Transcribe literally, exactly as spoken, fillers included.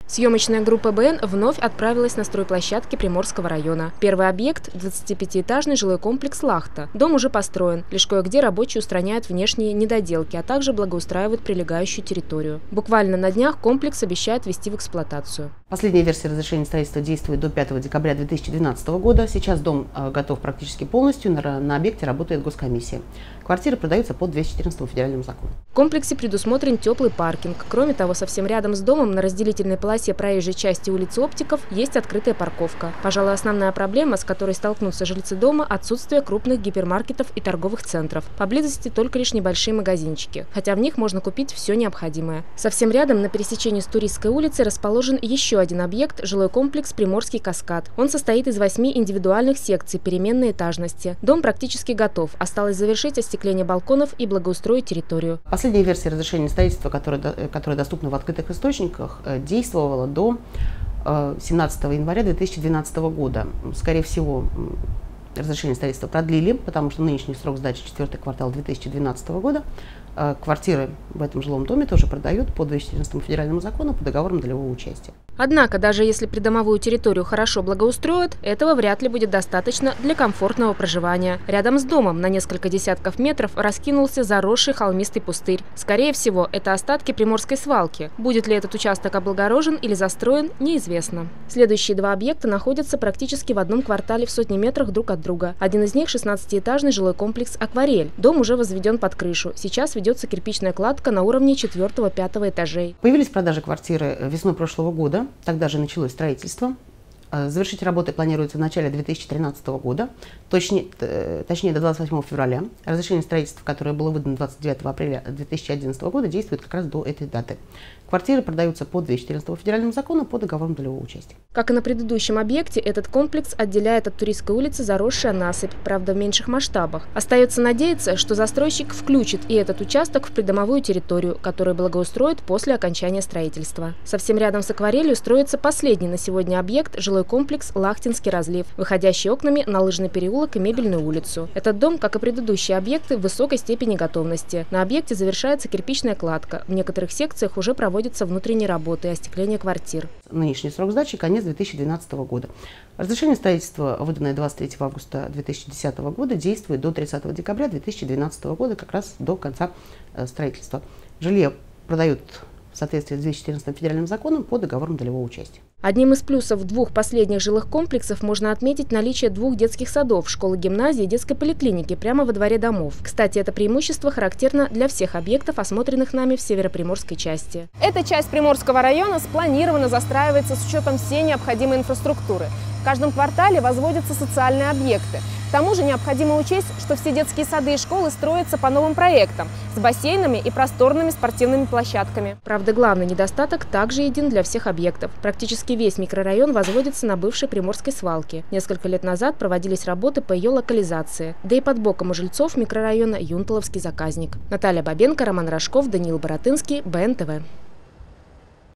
Съемочная группа бэ эн вновь отправилась на стройплощадки Приморского района. Первый объект – двадцатипятиэтажный жилой комплекс «Лахта». Дом уже построен, лишь кое-где рабочие устраняют внешние недоделки, а также благоустраивают прилегающую территорию. Буквально на днях комплекс обещают ввести в эксплуатацию. Последняя версия разрешения строительства действует до пятого декабря две тысячи двенадцатого года. Сейчас дом готов практически полностью, на, на объекте работает госкомиссия. Квартиры продаются по двести четырнадцатому федеральному закону. В комплексе предусмотрен теплый паркинг. Кроме того, совсем рядом с домом на разделительной полосе проезжей части улицы Оптиков есть открытая парковка. Пожалуй, основная проблема, с которой столкнутся жильцы дома – отсутствие крупных гипермаркетов и торговых центров. Поблизости только лишь небольшие магазинчики, хотя в них можно купить все необходимое. Совсем рядом, на пересечении с Туристской улицей, расположен еще один объект – жилой комплекс «Приморский каскад». Он состоит из восьми индивидуальных секций переменной этажности. Дом практически готов. Осталось завершить остекление балконов и благоустроить территорию. Последняя версия разрешения строительства, которая, которая доступна в открытых источниках, действовала до семнадцатого января две тысячи двенадцатого года. Скорее всего, разрешение строительства продлили, потому что нынешний срок сдачи четвертый квартал две тысячи двенадцатого года. Квартиры в этом жилом доме тоже продают по двести четырнадцатому федеральному закону по договорам долевого участия. Однако, даже если придомовую территорию хорошо благоустроят, этого вряд ли будет достаточно для комфортного проживания. Рядом с домом на несколько десятков метров раскинулся заросший холмистый пустырь. Скорее всего, это остатки приморской свалки. Будет ли этот участок облагорожен или застроен, неизвестно. Следующие два объекта находятся практически в одном квартале в сотни метрах друг от друга. Один из них – шестнадцатиэтажный жилой комплекс «Акварель». Дом уже возведен под крышу. Сейчас ведется кирпичная кладка на уровне четвертого-пятого этажей. Появились продажи квартиры весной прошлого года. Тогда же началось строительство. Завершить работы планируется в начале две тысячи тринадцатого года, точнее, точнее до двадцать восьмого февраля. Разрешение строительства, которое было выдано двадцать девятого апреля две тысячи одиннадцатого года, действует как раз до этой даты. Квартиры продаются по двести четырнадцатому федеральному закону по договорам долевого участия. Как и на предыдущем объекте, этот комплекс отделяет от Туристской улицы заросшая насыпь, правда в меньших масштабах. Остается надеяться, что застройщик включит и этот участок в придомовую территорию, которую благоустроит после окончания строительства. Совсем рядом с «Акварелью» строится последний на сегодня объект – жилой комплекс «Лахтинский разлив», выходящий окнами на Лыжный переулок и Мебельную улицу. Этот дом, как и предыдущие объекты, в высокой степени готовности. На объекте завершается кирпичная кладка. В некоторых секциях уже проводятся внутренние работы и остекление квартир. Нынешний срок сдачи – конец две тысячи двенадцатого года. Разрешение строительства, выданное двадцать третьего августа две тысячи десятого года, действует до тридцатого декабря две тысячи двенадцатого года, как раз до конца строительства. Жилье продают в соответствии с двести четырнадцатым федеральным законом по договорам долевого участия. Одним из плюсов двух последних жилых комплексов можно отметить наличие двух детских садов, школы-гимназии и детской поликлиники прямо во дворе домов. Кстати, это преимущество характерно для всех объектов, осмотренных нами в северо-приморской части. Эта часть Приморского района спланирована застраивается с учетом всей необходимой инфраструктуры. В каждом квартале возводятся социальные объекты. К тому же необходимо учесть, что все детские сады и школы строятся по новым проектам с бассейнами и просторными спортивными площадками. Правда, главный недостаток также един для всех объектов. Практически весь микрорайон возводится на бывшей приморской свалке. Несколько лет назад проводились работы по ее локализации. Да и под боком у жильцов микрорайона Юнталовский заказник. Наталья Бабенко, Роман Рожков, Даниил Боротынский, бэ эн тэ вэ.